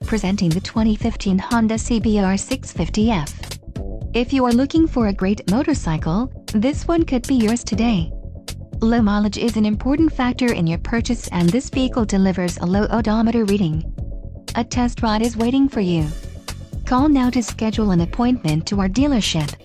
presenting the 2015 Honda CBR 650F. If you are looking for a great motorcycle, this one could be yours today. Low mileage is an important factor in your purchase, and this vehicle delivers a low odometer reading. A test ride is waiting for you. Call now to schedule an appointment to our dealership.